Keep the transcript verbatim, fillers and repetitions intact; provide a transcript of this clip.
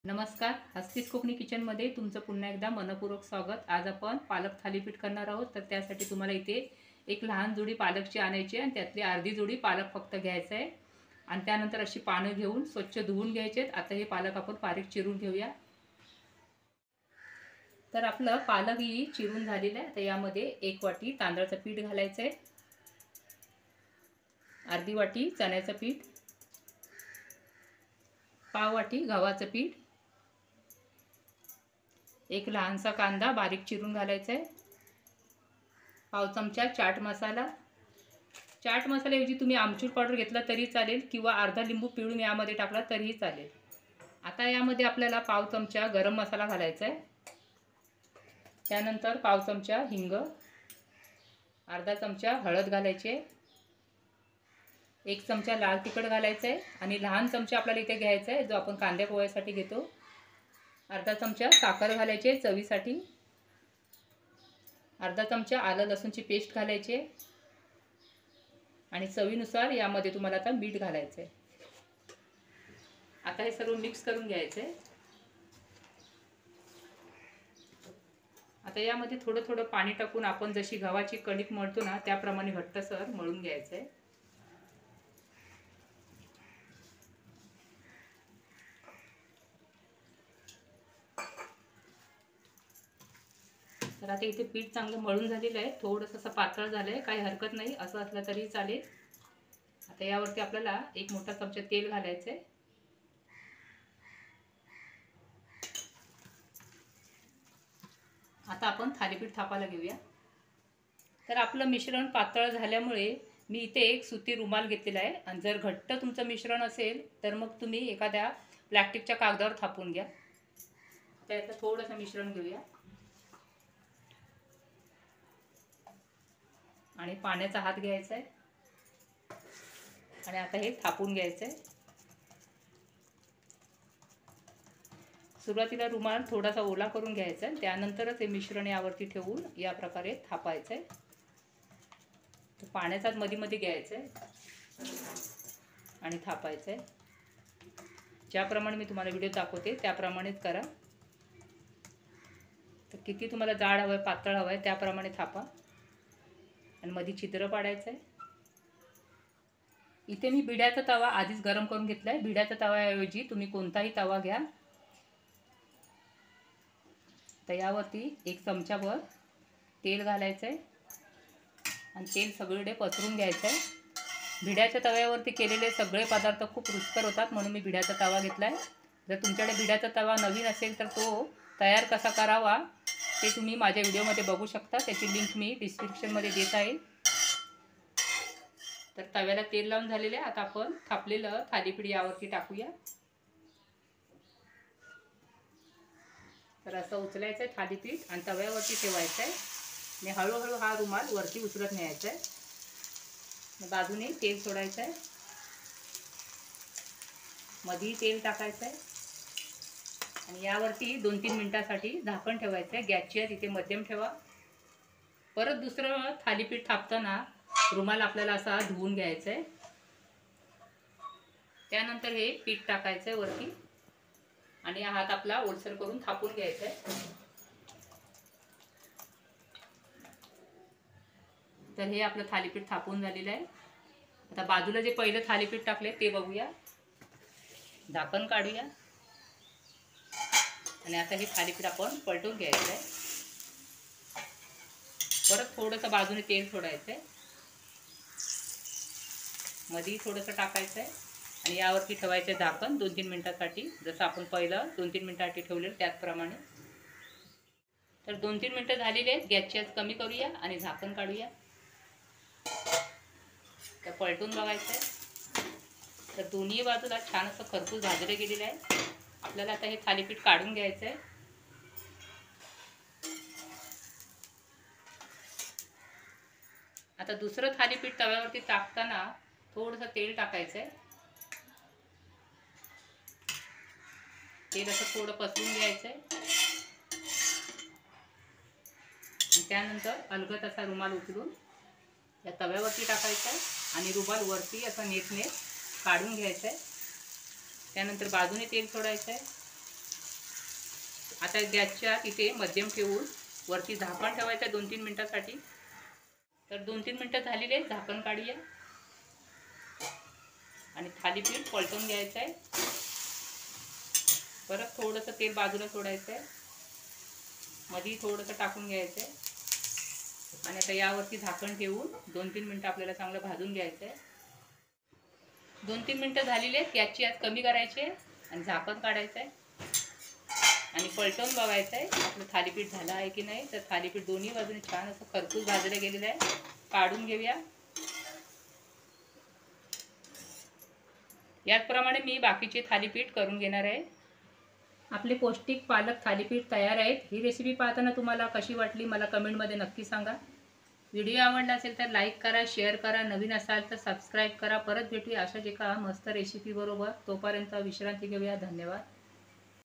नमस्कार, हस्तीस कोकणी किचनमध्ये तुमचं पुन्हा एकदा मनपूर्वक स्वागत। आज आपण पालक थालीपीठ करणार आहोत। तर त्यासाठी तुम्हाला इथे एक लहान जोडी पालकची आणायची आणि त्यातली अर्धी जोडी पालक फक्त घ्यायचा आहे आणि त्यानंतर अशी पानं घेऊन स्वच्छ धुवून घ्यायचे। आता हे पालक आपण बारीक चिरून घेऊया। तर आपलं पालक ही चिरून झालेलं आहे। आता यामध्ये एक वाटी तांदळाचं पीठ घालायचं आहे, अर्धी वाटी चण्याचं पीठ, पाव वाटी गव्हाचं पीठ, एक लहानसा कांदा बारीक चिरून घालायचा आहे, पाव चमचा चाट मसाला। चाट मसाल्याऐवजी तुम्ही आमचूर पावडर घेतला तरी चालेल किंवा अर्धा लिंबू पिळून यामध्ये टाकला तरीही चालेल। आता यामध्ये आपल्याला पाव चमचा गरम मसाला घालायचा आहे, त्यानंतर पाव चमचा हिंग, अर्धा चमचा हळद घालायची आहे, एक चमचा लाल तिखट घालायचं आहे आणि लहान चमचा आपल्याला इथे घ्यायचा आहे जो आपण कांद्या पोह्यासाठी घेतो। अर्धा चमचा साखर घालायची आहे चवीसाठी, अर्धा चमचा आलं लसूणची पेस्ट घालायची आहे आणि चवीनुसार यामध्ये तुम्हाला आता मीठ घालायचं आहे। आता हे सर्व मिक्स करून घ्यायचं आहे। आता यामध्ये थोडं थोडं पाणी टाकून आपण जशी गव्हाची कणिक मळतो ना त्याप्रमाणे घट्टसर मळून घ्यायचं आहे। तर आता इथे पीठ चांगलं मळून झालेलं आहे, थोडंसं असं पातळ झालं आहे, काही हरकत नाही, असं असलं तरी चालेल। आता यावरती आपल्याला एक मोठा चमचा तेल घालायचं आहे। आता आपण थालीपीठ थापायला घेऊया। तर आपलं मिश्रण पातळ झाल्यामुळे मी इथे एक सुती रुमाल घेतलेला आहे आणि जर घट्ट तुमचं मिश्रण असेल तर मग तुम्ही एखाद्या प्लास्टिकच्या कागदावर थापून घ्या। आता याचं थोडंसं मिश्रण घेऊया आणि पाण्याचा हात घ्यायचा आहे आणि आता हे थापून घ्यायचं आहे। सुरुवातीला रुमाल थोडासा ओला करून घ्यायचा आहे, त्यानंतरच हे मिश्रण यावरती ठेवून या प्रकारे थापायचं आहे। तर पाण्याचा हात मध्ये मध्ये घ्यायचा आहे आणि थापायचं आहे। ज्याप्रमाणे मी तुम्हाला व्हिडिओ दाखवते त्याप्रमाणेच करा। तर किती तुम्हाला जाड हवं आहे पातळ हवं आहे त्याप्रमाणे थापा आणि मध्ये छिद्र पाडायचं आहे। इथे मी भिड्याचा तवा आधीच गरम करून घेतला आहे। भिड्याच्या तव्याऐवजी तुम्ही कोणताही तवा घ्या। तर यावरती एक चमचाभर तेल घालायचं आहे आणि तेल सगळीकडे पसरून घ्यायचं आहे। भिड्याच्या तव्यावरती केलेले सगळे पदार्थ खूप रुचकर होतात, म्हणून मी भिड्याचा तवा घेतला आहे। जर तुमच्याकडे भिड्याचा तवा नवीन असेल तर तो तयार कसा करावा ते तुम्ही माझ्या व्हिडिओमध्ये बघू शकता, त्याची लिंक मी डिस्क्रिप्शनमध्ये देत आहे। तर तव्याला तेल लावून झालेले आहे। आता आपण थापलेलं थालीपीठ यावरती टाकूया। तर असं उचलायचं आहे थालीपीठ आणि तव्यावरती ठेवायचं आहे आणि हळूहळू हा रुमाल वरती उचलत न्यायचा आहे। बाजूने तेल सोडायचं आहे, मध्ये तेल टाकायचं आहे आणि यावरती दोन तीन मिनिटांसाठी झाकण ठेवायचं आहे। गॅसची तिथे मध्यम ठेवा। परत दुसरं थालीपीठ थापताना रुमाल आपल्याला असा धुवून घ्यायचा आहे, त्यानंतर हे पीठ टाकायचं आहे वरती आणि हात आपला ओलसर करून थापून घ्यायचा आहे। तर हे आपलं थालीपीठ थापून झालेलं आहे। आता बाजूला जे पहिलं थालीपीठ टाकले ते बघूया। झाकण काढूया आणि आता हे थालीपीठ आपण पलटून घ्यायचं आहे। परत थोडंसं बाजूने तेल सोडायचं आहे, मध्ये थोडंसं टाकायचं आहे आणि यावरती ठेवायचं झाकण दोन तीन मिनिटांसाठी, जसं आपण पहिलं दोन तीन मिनिटांसाठी ठेवलेलं त्याचप्रमाणे। तर दोन तीन मिनिटं झालेली आहेत, गॅसची आच कमी करूया आणि झाकण काढूया। तर पलटून बघायचं आहे। तर दोन्ही बाजूला छान असं खरपूस भाजलं गेलेलं आहे। आपल्याला आता हे थालीपीठ काढून घ्यायचं आहे। आता दुसरं थालीपीठ तव्यावरती टाकताना थोडंसं तेल टाकायचं आहे। तेल असं थोडं पसरून घ्यायचं आहे आणि त्यानंतर अलगद असा रुमाल उचलून या तव्यावरती टाकायचा आहे आणि रुमाल वरती असं नेट नेट काढून घ्यायचं आहे। त्यानंतर बाजूने तेल सोडायचं आहे आता गॅसच्या इथे मध्यम ठेवून वरती झाकण ठेवायचं आहे दोन तीन मिनटासाठी. तर दोन तीन मिनटं झालेले आहेत, झाकण काढूया आणि थालीपीठ पलटून घ्यायचं आहे. परत थोडंसं तेल बाजूला सोडायचं आहे, मध्ये थोडंसं टाकून घ्यायचं आहे आणि आता यावरती झाकण ठेवून दोन तीन मिनटं आपल्याला चांगलं भाजून घ्यायचं आहे. दोन तीन मिनटं झालेली आहेत, गॅसची आच कमी करायची आहे आणि झाकण काढायचं आहे आणि पलटवून बघायचं आहे आपलं थालीपीठ झालं आहे की नाही. तर थालीपीठ दोन्ही बाजूने छान असं खरपूस भाजलं गेलेलं आहे. काढून घेऊया. याचप्रमाणे मी बाकीचे थालीपीठ करून घेणार आहे. आपले पौष्टिक पालक थालीपीठ तयार आहेत. ही रेसिपी पाहताना तुम्हाला कशी वाटली मला कमेंटमध्ये नक्की सांगा. व्हिडिओ आवडला असेल तर लाईक करा, शेअर करा, नवीन असाल तर सबस्क्राईब करा. परत भेटूया अशाच एका मस्त रेसिपी बरोबर. तोपर्यंत विश्रांती घेऊया. धन्यवाद.